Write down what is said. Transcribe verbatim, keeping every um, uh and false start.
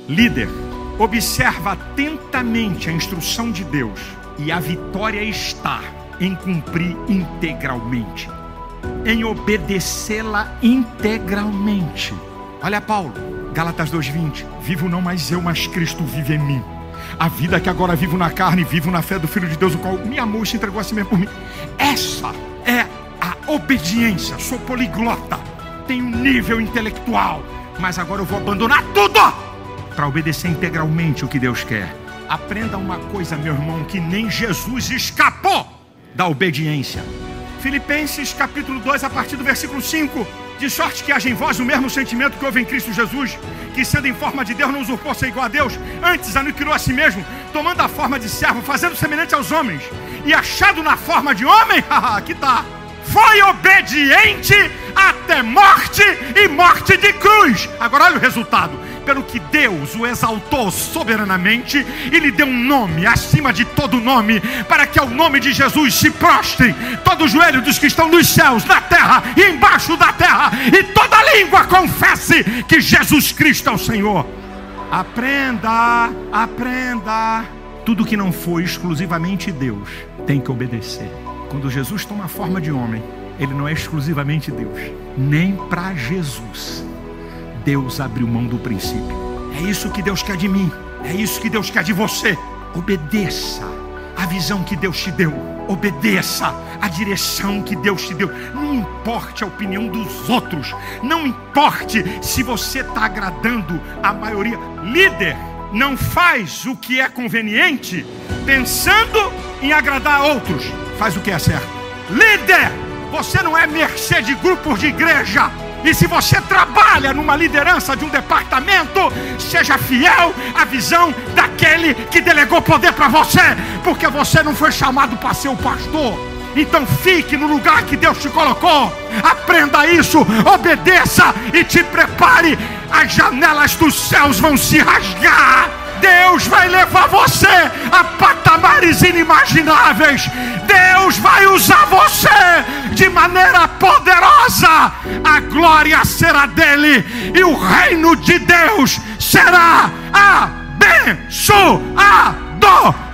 Líder, observa atentamente a instrução de Deus e a vitória está em cumprir integralmente, em obedecê-la integralmente. Olha Paulo, Gálatas dois, vinte. Vivo não mais eu, mas Cristo vive em mim. A vida que agora vivo na carne, vivo na fé do Filho de Deus, o qual me amou e se entregou a si mesmo por mim. Essa é a obediência. Sou poliglota, tenho nível intelectual, mas agora eu vou abandonar tudo para obedecer integralmente o que Deus quer. Aprenda uma coisa, meu irmão, que nem Jesus escapou da obediência. Filipenses capítulo dois, a partir do versículo cinco. De sorte que haja em vós o mesmo sentimento que houve em Cristo Jesus, que sendo em forma de Deus não usurpou ser igual a Deus, antes aniquilou a si mesmo, tomando a forma de servo, fazendo semelhante aos homens, e achado na forma de homem, aqui está, foi obediente até morte e morte de cruz. Agora olha o resultado. Pelo que Deus o exaltou soberanamente e lhe deu um nome acima de todo nome, para que ao nome de Jesus se prostrem todo o joelho dos que estão nos céus, na terra e embaixo da terra, e toda língua confesse que Jesus Cristo é o Senhor. Aprenda, aprenda. Tudo que não for exclusivamente Deus tem que obedecer. Quando Jesus toma a forma de homem, ele não é exclusivamente Deus. Nem para Jesus Deus abriu mão do princípio. É isso que Deus quer de mim, é isso que Deus quer de você. Obedeça a visão que Deus te deu, obedeça a direção que Deus te deu. Não importe a opinião dos outros, não importe se você está agradando a maioria. Líder não faz o que é conveniente pensando em agradar a outros, faz o que é certo. Líder, você não é mercê de grupos de igreja. E se você trabalha numa liderança de um departamento, seja fiel à visão daquele que delegou poder para você, porque você não foi chamado para ser o pastor. Então fique no lugar que Deus te colocou. Aprenda isso, obedeça e te prepare. As janelas dos céus vão se rasgar. Deus vai levar você a patamares inimagináveis. Deus vai usar você de maneira poderosa. A glória será dele e o reino de Deus será abençoado.